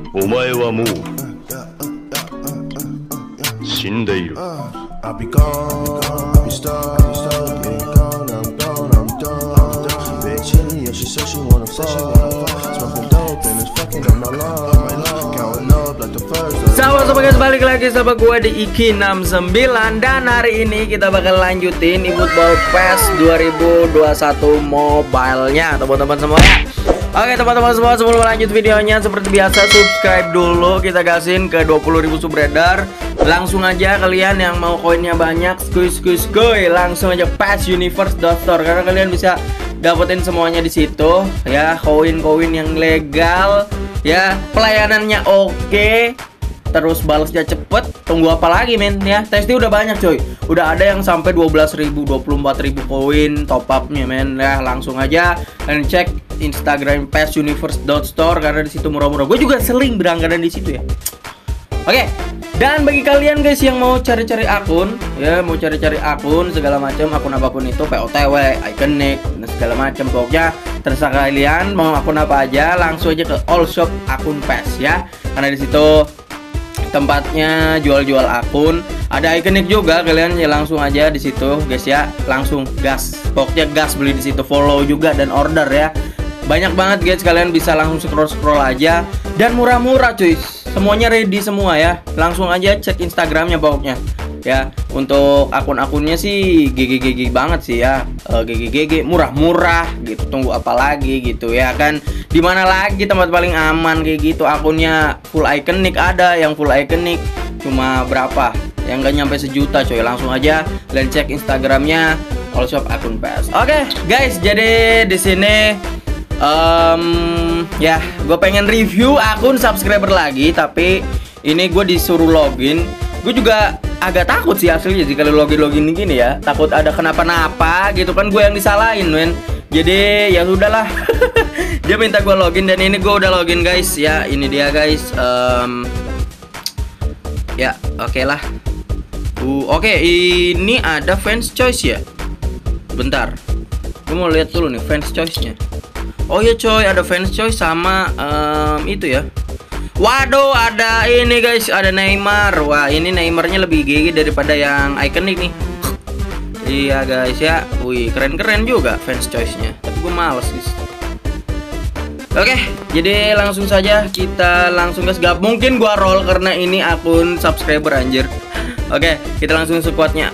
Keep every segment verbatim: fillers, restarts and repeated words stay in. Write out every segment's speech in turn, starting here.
お前はもう死んでいる。 I'll be gone, I'll be stuck, yeah, gone, I'm gone, I'm done. Bitch, yeah, she said she wanna fuck, smoking dope and it's fucking on my lung, counting up like the first. Sahabat sobat guys, balik lagi sama gue di Iki enam sembilan. Dan hari ini kita bakal lanjutin eFootball PES dua ribu dua puluh satu mobile-nya teman-teman semuanya. Oke teman-teman semua, sebelum lanjut videonya seperti biasa subscribe dulu. Kita gasin ke dua puluh ribu subscriber. Langsung aja kalian yang mau koinnya banyak, skuy skuy skuy, langsung aja PES Universe dot store karena kalian bisa dapetin semuanya di situ ya, koin-koin yang legal ya, pelayanannya oke. Terus balasnya cepet, tunggu apa lagi men ya. Testi udah banyak coy, udah ada yang sampai dua belas ribu, dua puluh empat ribu koin top upnya men ya. Langsung aja kalian cek Instagram PES Universe dot store karena di situ murah-murah. Gue juga sering beranggaran di situ ya. Oke, dan bagi kalian guys yang mau cari-cari akun ya, mau cari-cari akun segala macam, akun apapun itu, P O T W, Iconic dan segala macam, pokoknya terserah kalian mau akun apa aja, langsung aja ke all shop akun PES ya. Karena di situ tempatnya jual-jual akun, ada Iconic juga, kalian ya langsung aja di situ guys ya, langsung gas, pokoknya gas beli di situ, follow juga dan order ya. Banyak banget guys, kalian bisa langsung scroll-scroll aja dan murah-murah cuy, semuanya ready semua ya. Langsung aja cek Instagramnya pokoknya ya. Untuk akun-akunnya sih G G G G banget sih ya, uh, G G G G murah-murah gitu. Tunggu apa lagi gitu ya kan? Dimana lagi tempat paling aman kayak gitu, akunnya full Iconic, ada yang full Iconic cuma berapa, yang gak nyampe sejuta coy. Langsung aja kalian cek Instagramnya all shop akun PES. Oke guys, jadi di sini um, ya gue pengen review akun subscriber lagi, tapi ini gue disuruh login. Gue juga agak takut sih aslinya sih kalau login-login gini ya, takut ada kenapa-napa gitu kan, gue yang disalahin men. Jadi ya sudahlah. Dia minta gue login dan ini gue udah login guys ya. Ini dia guys. Um, ya oke okay lah. Uh, oke okay, ini ada fans choice ya. Bentar, gue mau lihat dulu nih fans choice-nya. Oh ya coy, ada fans choice sama um, itu ya. Waduh, ada ini guys, ada Neymar. Wah, ini Neymarnya lebih G G daripada yang Iconic nih. Iya guys ya. Wih, keren-keren juga fans choice-nya. Tapi gue males guys. Oke, jadi langsung saja kita langsung guys. Gak mungkin gua roll karena ini akun subscriber anjir. Oke, kita langsung squadnya.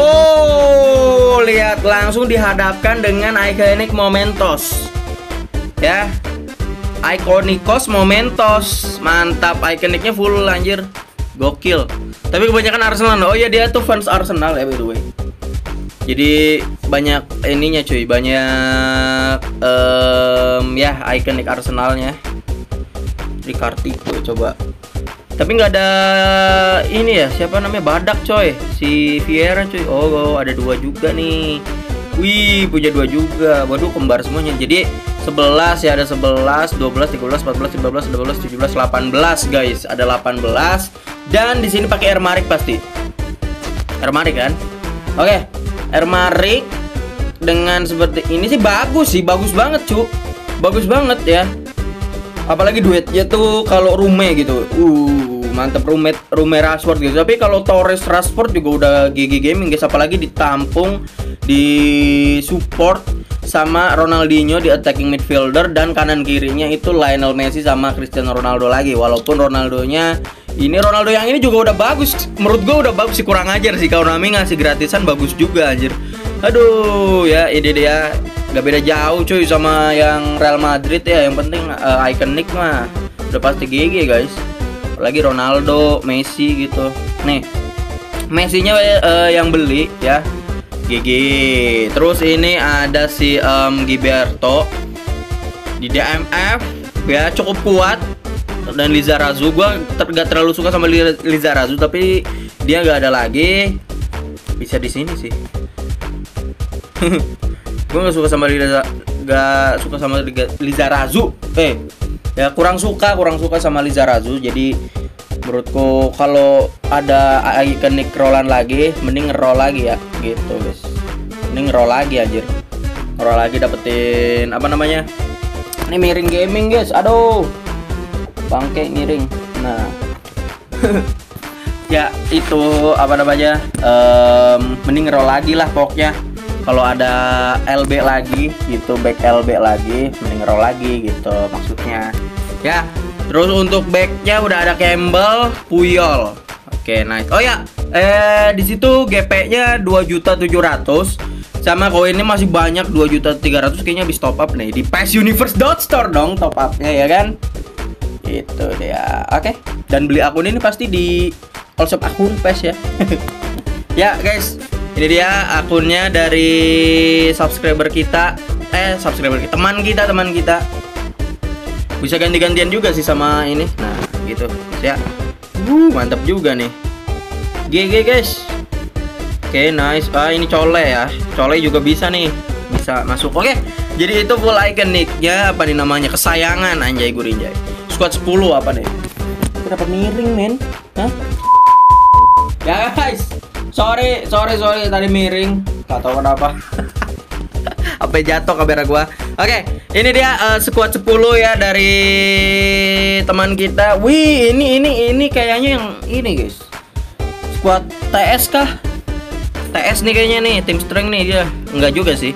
Oh, lihat langsung dihadapkan dengan Iconic Momentos. Ya, Iconicos Momentos, mantap. Iconicnya full anjir, gokil. Tapi kebanyakan Arsenal. Oh iya, dia tuh fans Arsenal ya by the way. Jadi banyak ininya cuy, banyak um, ya Iconic Arsenalnya. Ricartico coba. Tapi nggak ada ini ya, siapa namanya, Badak coy, si Vieira cuy. Oh, oh ada dua juga nih. Wih, punya dua juga. Waduh, kembar semuanya. Jadi sebelas ya, ada sebelas, dua belas, tiga belas, empat belas, lima belas, dua belas, tujuh belas, delapan belas guys. Ada delapan belas dan di sini pakai Airmarik pasti. Airmarik kan? Oke, Airmarik dengan seperti ini sih bagus sih, bagus banget cu. Bagus banget ya. Apalagi duetnya tuh kalau Rume gitu. Uh, mantep Rume, Rume Rashford gitu. Tapi kalau Torres Rashford juga udah G G gaming guys, apalagi ditampung di support sama Ronaldinho di attacking midfielder, dan kanan kirinya itu Lionel Messi sama Cristiano Ronaldo lagi. Walaupun Ronaldonya ini Ronaldo yang ini juga udah bagus, menurut gue udah bagus sih, kurang ajar sih. Kalau Nami ngasih gratisan bagus juga anjir. Aduh ya, ini dia gak beda jauh cuy sama yang Real Madrid ya. Yang penting uh, Iconic mah udah pasti G G guys. Apalagi Ronaldo, Messi gitu. Nih Messi-nya uh, yang beli ya G G. Terus ini ada si um, Gilberto di D M F ya, cukup kuat. Dan Lizarazu, gue ter gak terlalu suka sama Lizarazu, tapi dia gak ada lagi. Bisa di sini sih. Gue gak suka sama Liza, gak suka sama Lizarazu. Eh, ya kurang suka, kurang suka sama Lizarazu. Jadi menurutku kalau ada Iconic rollan lagi, mending ngeroll lagi ya, gitu guys. Mending ngeroll lagi anjir. Ngeroll lagi dapetin apa namanya? Ini miring gaming guys. Aduh. bangke miring. Nah ya itu apa namanya, um, mending roll lagi lah pokoknya. Kalau ada L B lagi gitu, back L B lagi, mending roll lagi gitu maksudnya ya. Terus untuk backnya udah ada Campbell, Puyol. Oke, nice. Oh ya, eh di situ G P-nya dua juta tujuh ratus sama koinnya masih banyak dua juta tiga ratus, kayaknya habis top up nih di Pes Universe dot store dong top upnya ya kan. Itu dia. Oke. Dan beli akun ini pasti di all shop akun Pes ya. Ya, guys. Ini dia akunnya dari subscriber kita. Eh, subscriber kita, teman kita, teman kita. Bisa ganti-gantian juga sih sama ini. Nah, gitu. Ya. Uh, mantap juga nih. G G guys. Oke, nice. Ah, ini Cole ya. Cole juga bisa nih. Bisa masuk. Oke. Jadi itu full iconic-nya, apa nih namanya? Kesayangan anjay gurinjay. Squad sepuluh apa deh? Kenapa miring, men? Hah? Ya guys. Sorry, sorry, sorry tadi miring. Gak tahu kenapa. Apa jatuh kamera gua. Oke, ini dia uh, squad sepuluh ya dari teman kita. Wih, ini ini ini kayaknya yang ini, guys. Squad T S kah? T S nih kayaknya nih, tim strength nih dia. Enggak juga sih.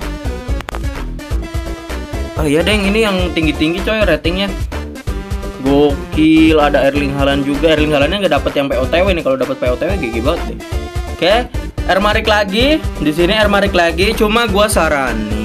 Oh iya, deng, ini yang tinggi-tinggi coy ratingnya. Gokil, ada Erling Haaland juga. Erling Haalandnya nggak dapet yang P O T W nih. Kalau dapet P O T W gigi banget deh. Oke, Ermarik lagi. Di sini Ermarik lagi. Cuma gua saranin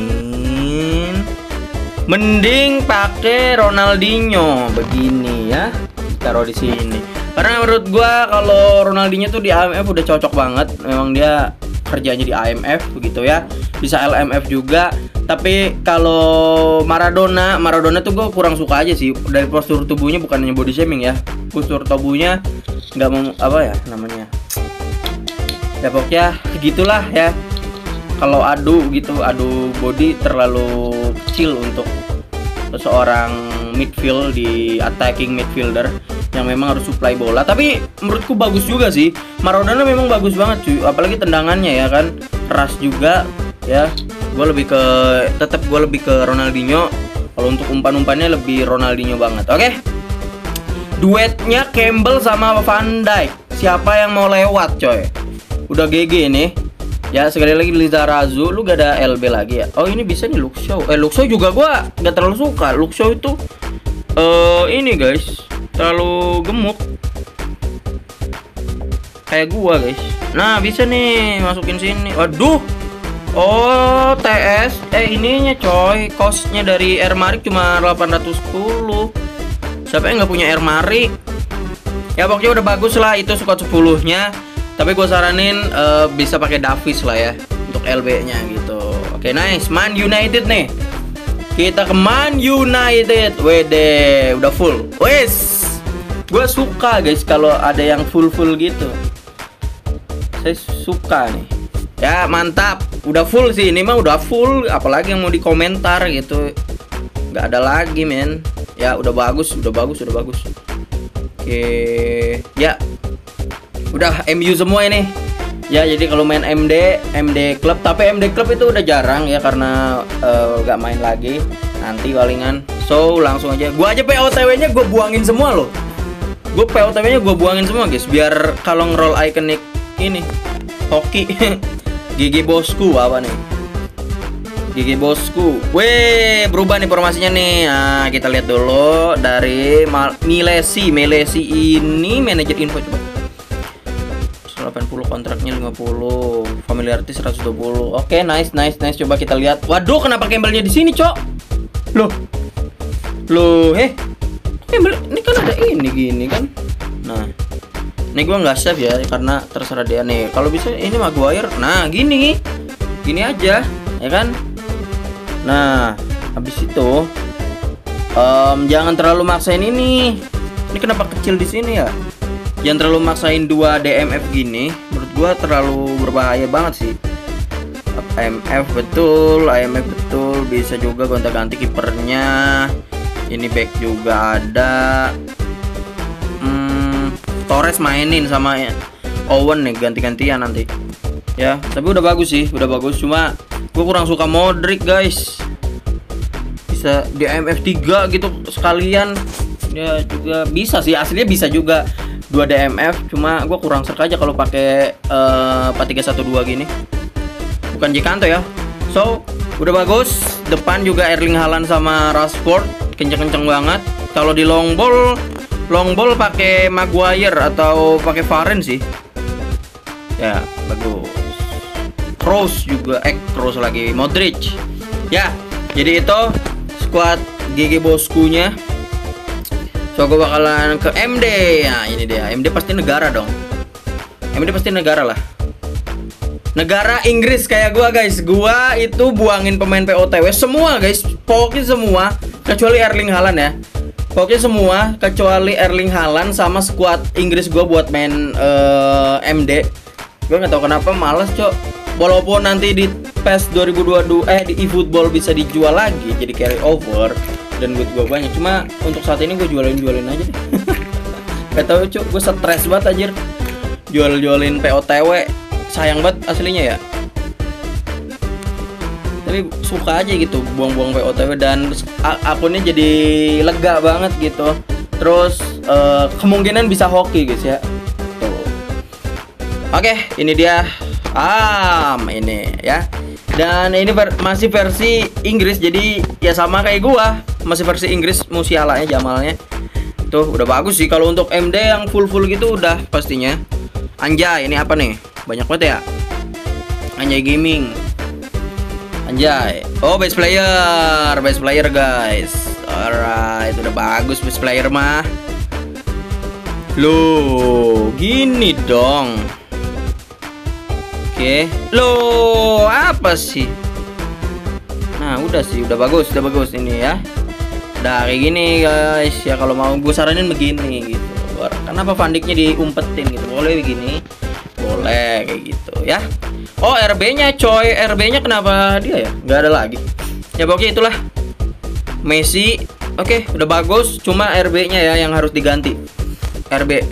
mending pakai Ronaldinho begini ya. Taruh di sini. Karena menurut gua kalau Ronaldinho tuh di A M F udah cocok banget. Memang dia kerjanya di A M F begitu ya. Bisa L M F juga. Tapi kalau Maradona, Maradona tuh gue kurang suka aja sih. Dari postur tubuhnya, bukannya body shaming ya. Postur tubuhnya nggak mau apa ya namanya. Ya pokoknya gitulah ya. Kalau adu gitu, adu body terlalu kecil untuk seorang midfield di attacking midfielder yang memang harus supply bola. Tapi menurutku bagus juga sih. Maradona memang bagus banget cuy. Apalagi tendangannya ya kan, keras juga ya. Gue lebih ke tetap gue lebih ke Ronaldinho. Kalau untuk umpan-umpannya lebih Ronaldinho banget. Oke. Duetnya Campbell sama Van Dijk. Siapa yang mau lewat coy? Udah G G nih. Ya sekali lagi Lizarazu, lu gak ada L B lagi ya? Oh ini bisa nih Luxo. Eh Luxo juga gua gak terlalu suka. Luxo itu uh, ini guys, terlalu gemuk. Kayak gua guys. Nah bisa nih masukin sini. Waduh. Oh T S. Eh ininya coy, costnya dari Ermarik cuma delapan ratus sepuluh. Siapa yang gak punya Ermarik? Ya pokoknya udah bagus lah itu squad sepuluh nya. Tapi gue saranin uh, bisa pakai Davies lah ya untuk L B-nya gitu. Oke, nice. Man United nih. Kita ke Man United. Wede, udah full. Wes. Gue suka guys kalau ada yang full-full gitu. Saya suka nih. Ya, mantap. Udah full sih ini mah udah full, apalagi yang mau dikomentar gitu. Nggak ada lagi, men. Ya, udah bagus, udah bagus, udah bagus. Oke. Ya. Udah M U semua ini. Ya jadi kalau main M D, M D Club, tapi M D Club itu udah jarang ya karena uh, gak main lagi. Nanti palingan. So langsung aja. Gua aja P O T W-nya gue buangin semua loh. Gue P O T W-nya gue buangin semua guys. Biar kalau nge-roll iconic ini hoki. G G bosku apa nih? G G bosku. Weh berubah nih formasinya nih. Nah kita lihat dulu dari Milesi. Milesi ini manajer info coba. delapan puluh kontraknya lima puluh, familiarity seratus dua puluh. Oke, nice nice nice. Coba kita lihat. Waduh, kenapa Campbell-nya di sini, Cok? Loh. Loh, eh. Campbell ini kan ada ini gini kan. Nah. Ini gua nggak save ya karena terserah dia nih. Kalau bisa ini Maguire. Nah, gini. Gini aja, ya kan? Nah, habis itu um, jangan terlalu maksain ini. Ini kenapa kecil di sini ya? Yang terlalu maksain dua D M F gini menurut gua terlalu berbahaya banget sih. I M F betul, I M F betul, bisa juga gonta-ganti kipernya. Ini back juga ada. Hmm, Torres mainin sama Owen nih ganti-gantian nanti. Ya, tapi udah bagus sih, udah bagus. Cuma gua kurang suka Modric, guys. Bisa D M F tiga gitu sekalian. dia juga bisa sih, aslinya bisa juga dua D M F, cuma gue kurang serk aja kalau pakai uh, empat tiga satu dua gini. Bukan Jekanto ya. So, udah bagus. Depan juga Erling Haaland sama Rashford kenceng-kenceng banget. Kalau di long ball, long ball pakai Maguire atau pakai Varane sih. Ya, bagus. Kroos juga, eh Kroos lagi, Modric. Ya, jadi itu squad G G boskunya. So gue bakalan ke M D. Nah ini dia, M D pasti negara dong. M D pasti negara lah. Negara Inggris kayak gua guys. Gua itu buangin pemain P O T W semua guys. Pokoknya semua kecuali Erling Haaland ya. Pokoknya semua kecuali Erling Haaland sama squad Inggris gua buat main uh, M D. Gua nggak tahu kenapa males cok. Walaupun nanti di PES dua ribu dua puluh dua eh di eFootball bisa dijual lagi jadi carry over dan duit gue banyak, cuma untuk saat ini gue jualin-jualin aja deh. Gak tau cuk, gue stres banget anjir jual-jualin P O T W, sayang banget aslinya ya. Tapi suka aja gitu buang-buang P O T W dan akunnya jadi lega banget gitu. Terus uh, kemungkinan bisa hoki guys ya. Tuh. Oke, ini dia. Ah, ini ya. Dan ini ver masih versi Inggris, jadi ya sama kayak gua, masih versi Inggris musialanya Jamalnya. Tuh udah bagus sih kalau untuk M D yang full-full gitu udah pastinya. Anjay, ini apa nih? Banyak banget ya. Anjay Gaming. Anjay. Oh, best player, best player guys. Alright, udah bagus best player mah. Loh, gini dong. Oke, loh apa sih? Nah udah sih, udah bagus, udah bagus ini ya. Udah kayak gini guys ya, kalau mau gue saranin begini gitu. Kenapa Vandiknya diumpetin gitu? Boleh begini, boleh kayak gitu ya. Oh R B-nya coy, R B-nya kenapa dia ya? Nggak ada lagi. Ya pokoknya itulah. Messi, oke udah bagus, cuma R B-nya ya yang harus diganti. R B,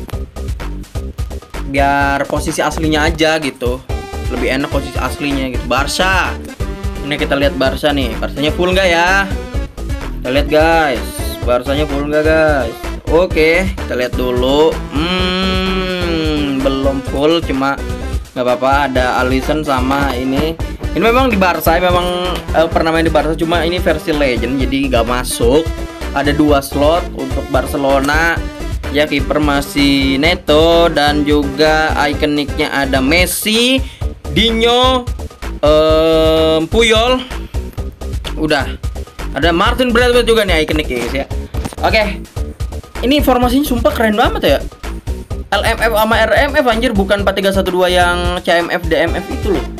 biar posisi aslinya aja gitu. Lebih enak posisi aslinya gitu. Barca. Ini kita lihat Barca nih. Barcanya full nggak ya? Kita lihat guys. Barcanya full nggak guys? Oke, kita lihat dulu. Hmm, belum full, cuma nggak apa-apa. Ada Alisson sama ini. Ini memang di Barca, memang eh, pernah main di Barca. Cuma ini versi Legend, jadi nggak masuk. Ada dua slot untuk Barcelona. Ya kiper masih Neto dan juga ikoniknya ada Messi, Dinho, um, Puyol, udah ada Martin Braithwaite juga nih ikonik ya guys ya. Oke, ini informasinya sumpah keren banget ya. L M F sama R M F anjir, bukan empat tiga satu dua yang C M F D M F itu loh.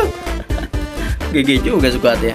G G juga squad ya.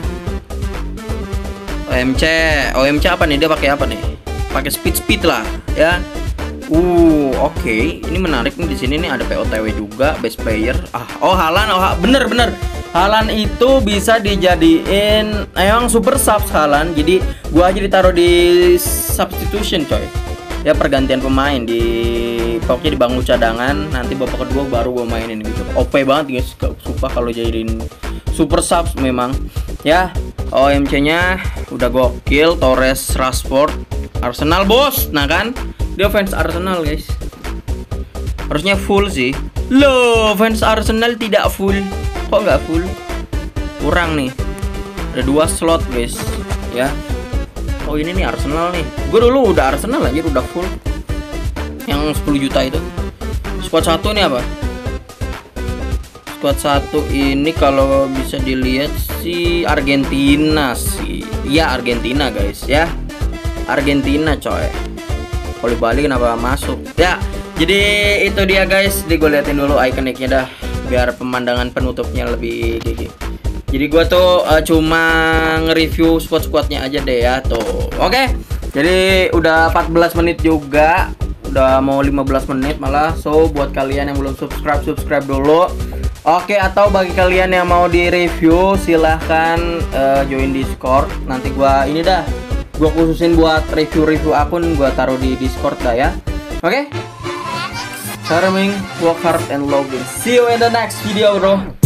O M C, O M C apa nih? Dia pakai apa nih? Pakai speed speed lah ya. Uh, oke, okay. Ini menarik nih, di sini nih ada P O T W juga, best player. Ah, oh Haaland, oh bener bener. Haaland itu bisa dijadiin emang super subs Haaland. Jadi gua aja ditaruh di substitution coy. Ya pergantian pemain di pokoknya di bangku cadangan, nanti babak kedua baru gua mainin gitu. O P banget guys, sumpah kalau jadiin super subs memang. Ya, O M C-nya udah gokil, Torres, Rashford, Arsenal bos. Nah kan, dia fans Arsenal guys. Harusnya full sih. Loh, fans Arsenal tidak full. Kok nggak full? Kurang nih. Ada dua slot guys. Ya. Oh ini nih Arsenal nih. Gue dulu udah Arsenal aja udah full. Yang sepuluh juta itu. Squad satu nih apa? Squad satu ini kalau bisa dilihat si Argentina sih. Iya Argentina guys ya. Argentina coy. Kalau balik kenapa masuk? Ya, jadi itu dia guys. Jadi gue liatin dulu ikoniknya dah, biar pemandangan penutupnya lebih gigi. Jadi gue tuh uh, cuma nge-review squad-squadnya aja deh ya tuh. Oke, jadi udah empat belas menit juga, udah mau lima belas menit malah. So buat kalian yang belum subscribe, subscribe dulu. Oke, atau bagi kalian yang mau di-review silahkan uh, join Discord. Nanti gue ini dah, gue khususin buat review-review akun, gue taruh di Discord dah ya. Oke, okay? Charming, work hard and login. See you in the next video bro.